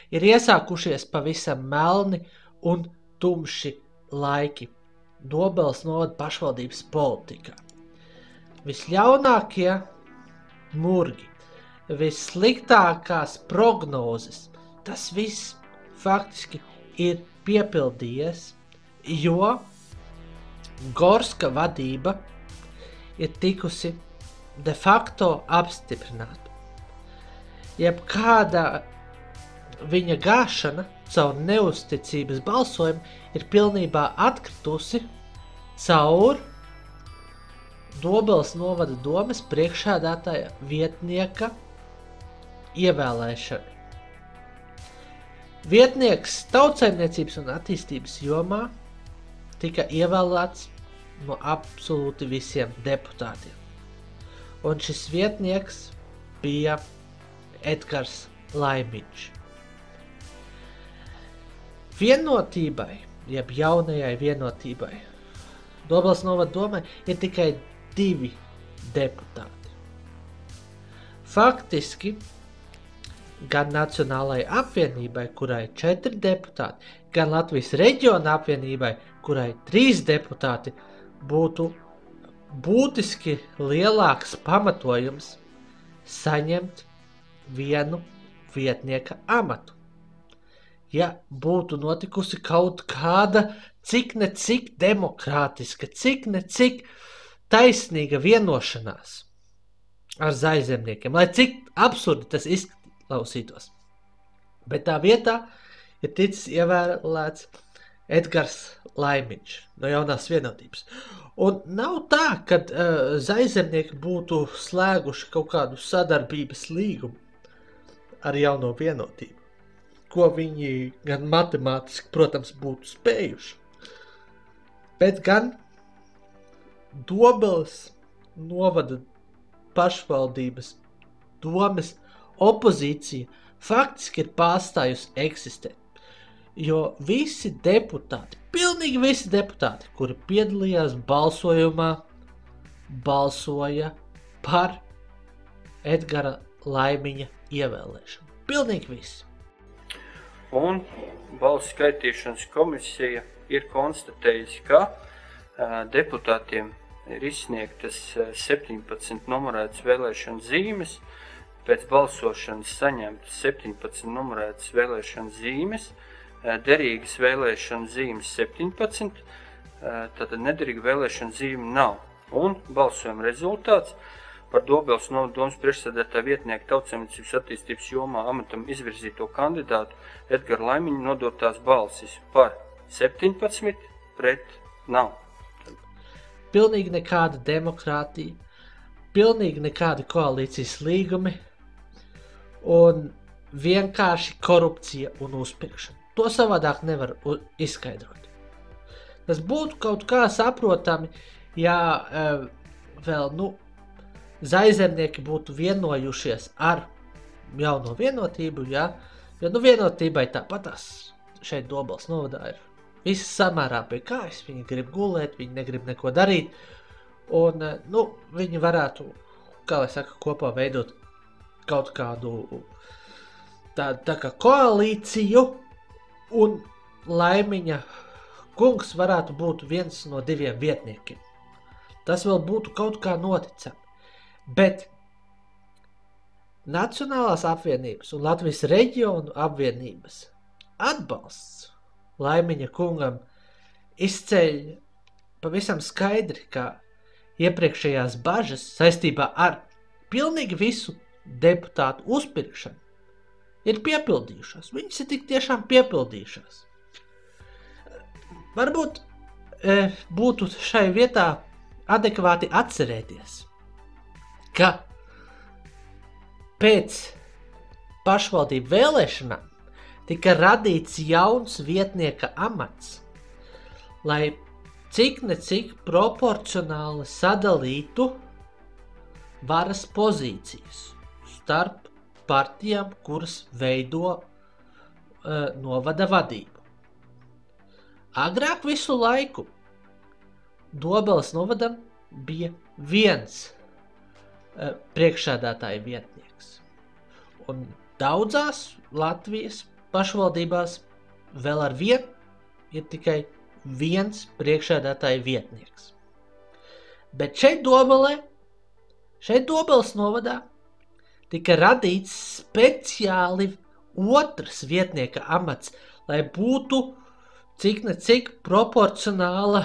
ir iesākušies pavisam melni un tumši laiki Dobeles novada pašvaldības politikā. Visļaunākie murgi, vissliktākās prognozes, tas viss faktiski ir piepildījies, jo Gorska vadība ir tikusi de facto apstiprināta. Jebkāda viņa gāšana caur neusticības balsojumu ir pilnībā atkritusi caur Dobeles novada domes priekšsēdētāja vietnieka ievēlēšanu. Vietnieks tautsaimniecības un attīstības jomā tika ievēlēts no absolūti visiem deputātiem. Un šis vietnieks bija Edgars Laimiņš. Vienotībai, jeb jaunajai vienotībai, Dobeles novada domē ir tikai 2 deputāti. Faktiski, gan Nacionālajai apvienībai, kurai 4 deputāti, gan Latvijas reģiona apvienībai, kurai 3 deputāti, būtu būtiski lielāks pamatojums saņemt vienu vietnieka amatu. Ja būtu notikusi kaut kāda cik ne cik demokrātiska, cik ne cik taisnīga vienošanās ar zaļzemniekiem, lai cik absurdi tas izklausītos. Bet tā vietā ir ticis ievēlēts Edgars Laimiņš no jaunās vienotības. Un nav tā, ka zaļzemnieki būtu slēguši kaut kādu sadarbības līgumu ar jauno vienotību, ko viņi gan matemātiski, protams, būtu spējuši. Bet gan Dobeles novada pašvaldības domes opozīcija faktiski ir pārstājusi eksistēt. Jo visi deputāti, pilnīgi visi deputāti, kuri piedalījās balsojumā, balsoja par Edgara Laimiņa ievēlēšanu. Pilnīgi visi. Un balsu skaitīšanas komisija ir konstatējusi, ka deputātiem ir izsniegtas 17 numurētas vēlēšanas zīmes, pēc balsošanas saņemtas 17 numurētas vēlēšanas zīmes, derīgas vēlēšanas zīmes 17, tātad nederīga vēlēšana zīme nav. Un balsojuma rezultāts par Dobeles novada domes priekšsēdētāja vietnieku tautsaimniecības attīstības jomā amatam izvirzīto kandidātu Edgaru Laimiņu nodotās balsis par 17 pret nav. Pilnīgi nekāda demokrātija, pilnīgi nekādi koalīcijas līgumi un vienkārši korupcija un uzpirkšana. To savādāk nevar izskaidrot. Tas būtu kaut kā saprotami, ja vēl, zaļzemnieki būtu vienojušies ar jauno vienotību, ja? Jo, vienotībai tāpatās šeit Dobeles novadā ir visi samērā pie kājas, viņi grib gulēt, viņi negrib neko darīt, un, viņi varētu, kā lai saka, kopā veidot kaut kādu tā kā koalīciju, un Laimiņa kungs varētu būt viens no 2 vietniekiem. Tas vēl būtu kaut kā noticami. Bet Nacionālās apvienības un Latvijas reģionu apvienības atbalsts Laimiņa kungam izceļ pavisam skaidri, ka iepriekšējās bažas saistībā ar pilnīgi visu deputātu uzpirkšanu ir piepildījušās. Viņas ir tik tiešām piepildījušās. Varbūt būtu šai vietā adekvāti atcerēties, ka pēc pašvaldību vēlēšanām tika radīts jauns vietnieka amats, lai cik ne cik proporcionāli sadalītu varas pozīcijas starp partijām, kuras veido novada vadību. Agrāk visu laiku Dobeles novadam bija viens priekšsēdētāja vietnieks. Un daudzās Latvijas pašvaldībās vēl ar vienu ir tikai viens priekšsēdētāja vietnieks. Bet šeit Dobeles novadā tika radīts speciāli otrs vietnieka amats, lai būtu cik ne cik proporcionāla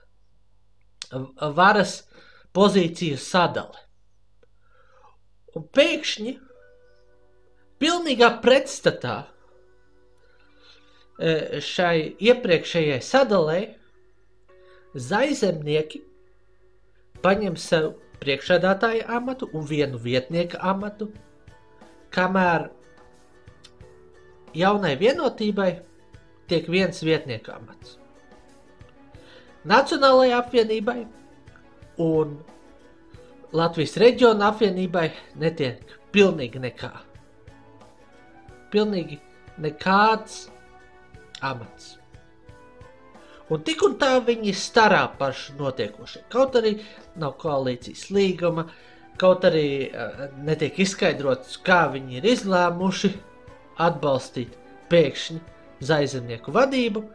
varas pozīciju sadale. Un pēkšņi, pilnīgā pretstatā šai iepriekšējai sadalei, zaizemnieki paņem sev priekšsēdētāja amatu un vienu vietnieka amatu, kamēr jaunai vienotībai tiek viens vietnieka amats. Nacionālajai apvienībai un Latvijas reģiona apvienībai netiek pilnīgi nekā. Pilnīgi nekāds amats. Un tik un tā viņi starā par notiekošiem. Kaut arī nav koalīcijas līguma, kaut arī netiek izskaidrots, kā viņi ir izlēmuši atbalstīt pēkšņi zaizemnieku vadību.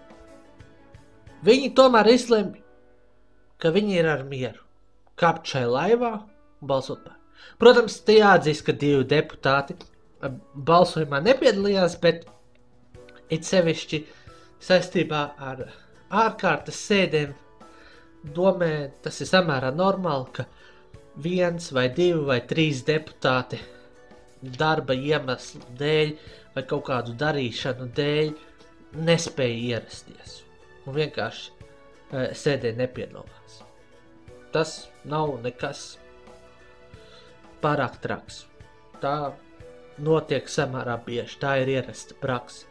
Viņi tomēr izlemj, ka viņi ir ar mieru kāpt šai laivā un balsot par. Protams, te jāatzīst, ka 2 deputāti balsojumā nepiedalījās, bet it sevišķi saistībā ar ārkārtas sēdēm domē, tas ir samērā normāli, ka 1 vai 2 vai 3 deputāti darba iemeslu dēļ vai kaut kādu darīšanu dēļ nespēja ierasties un vienkārši sēdē nepiedalās. Tas nav nekas pārāk traks. Tā notiek samērā bieži, tā ir ierasta praksa.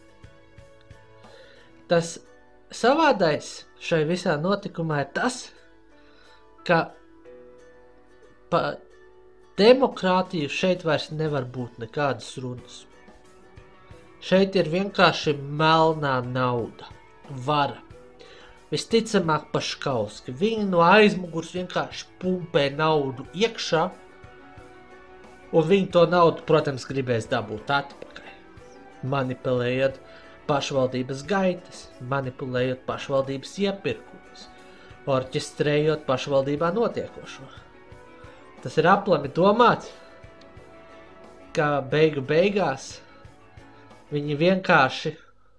Tas savādais šai visā notikumā ir tas, ka pa demokrātiju šeit vairs nevar būt nekādas runas. Šeit ir vienkārši melnā nauda, vara. Visticamāk Paškauski. Viņi no aizmugurs vienkārši pumpē naudu iekšā, un viņi to naudu, protams, gribēs dabūt atpakaļ. Manipulējot pašvaldības gaitas, manipulējot pašvaldības iepirkumus, orķestrējot pašvaldībā notiekošo. Tas ir aplami domāts, ka beigās viņi vienkārši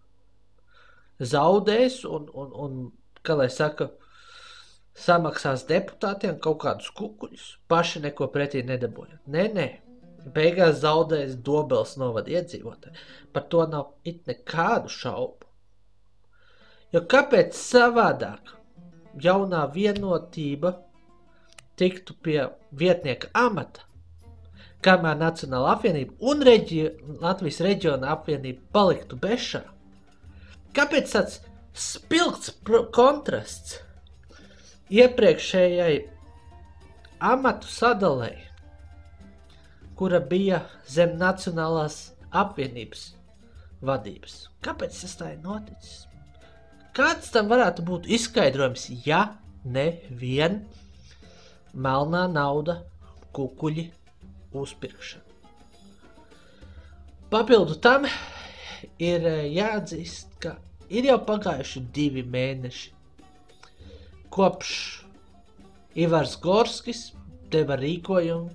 zaudēs un kā lai saka, samaksās deputātiem kaut kādus kukuļus, paši neko pretī nedabojot. Nē, beigās zaudēs Dobeles novada iedzīvotāji. Par to nav it nekādu šaubu. Jo kāpēc savādāk jaunā vienotība tiktu pie vietnieka amata, kamēr Nacionāla apvienība un Latvijas reģiona apvienība paliktu bešā? Kāpēc tāds spilgts kontrasts iepriekšējai amatu sadalei, kura bija zem Nacionālās apvienības vadības? Kāpēc tas tā ir noticis? Kāds tam varētu būt izskaidrojums, ja nevien melnā nauda, kukuļi, uzpirkšana? Papildu tam ir jāatzīst, ka ir jau pagājuši 2 mēneši, kopš Ivars Gorskis deva rīkojumu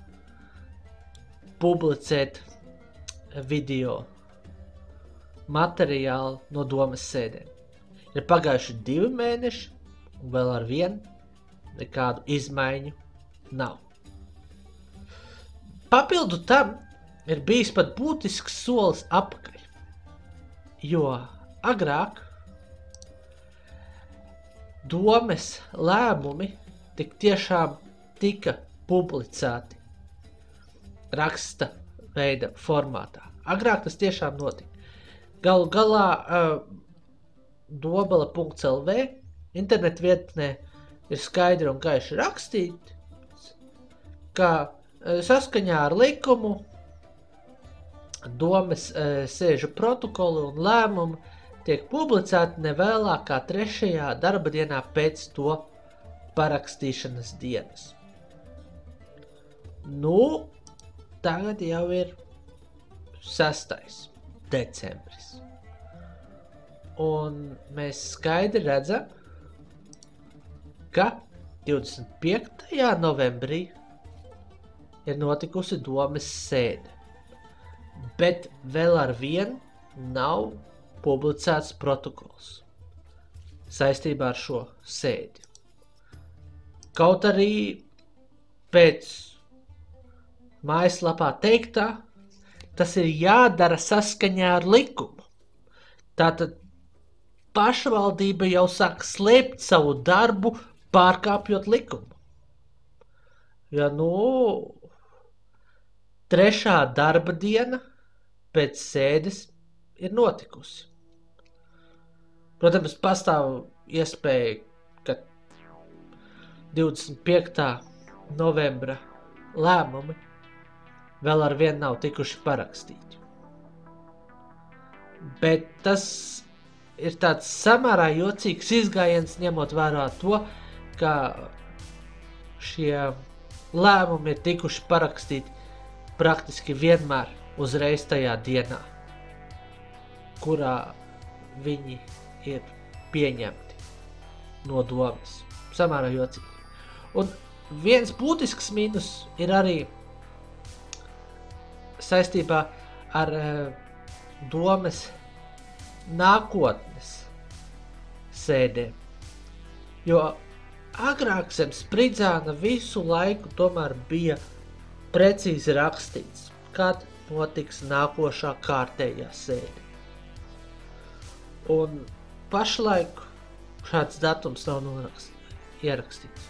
publicēt video materiālu no domas sēdēm. Ir pagājuši 2 mēneši, un vēl ar vienu nekādu izmaiņu nav. Papildu tam ir bijis pat būtisks solis atpakaļ, jo agrāk domes lēmumi tik tiešām tika publicēti raksta veida formātā. Agrāk tas tiešām notika. Galu galā dobele.lv internet vietnē ir skaidri un gaiši rakstīts, ka saskaņā ar likumu domes sēžu protokoli un lēmumi tiek publicēti nevēlāk kā 3. darba dienā pēc to parakstīšanas dienas. Nu, tagad jau ir 6. decembris. Un mēs skaidri redzam, ka 25. novembrī ir notikusi domes sēde, bet vēl ar vienu nav publicēts protokols saistībā ar šo sēdi. Kaut arī pēc mājaslapā teiktā, tas ir jādara saskaņā ar likumu. Tātad pašvaldība jau sāk slēpt savu darbu, pārkāpjot likumu. Ja trešā darba diena pēc sēdes ir notikusi. Protams, pastāv iespēja, ka 25. novembra lēmumi vēl ar vienu nav tikuši parakstīti. Bet tas ir tāds samērā jocīgs izgājiens, ņemot vērā to, ka šie lēmumi ir tikuši parakstīti praktiski vienmēr uzreiz tajā dienā, kurā viņi ir pieņemti no domes. Samērā jocīgi. Un viens būtisks mīnus ir arī saistībā ar domes nākotnes sēdēm. Jo agrāk zem Spridzāna visu laiku tomēr bija precīzi rakstīts, kad notiks nākošā kārtējā sēde. Un pašlaik šāds datums nav ierakstīts.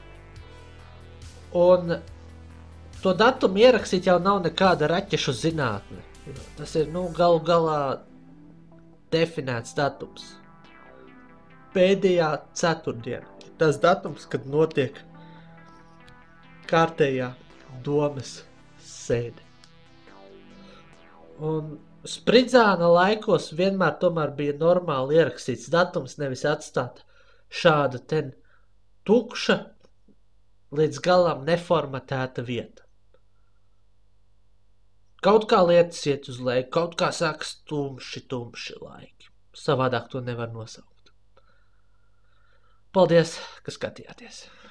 Un to datumu ierakstīt jau nav nekāda raķešu zinātne. Tas ir, galu galā definēts datums. Pēdējā ceturtdiena. Tas datums, kad notiek kārtējā domes sēde. Un Spridzāna laikos vienmēr tomēr bija normāli ierakstīts datums, nevis atstāt šāda tukša, līdz galam neformatēta vieta. Kaut kā lietas iet uz leju, kaut kā sākas tumši laiki. Savādāk to nevar nosaukt. Paldies, ka skatījāties!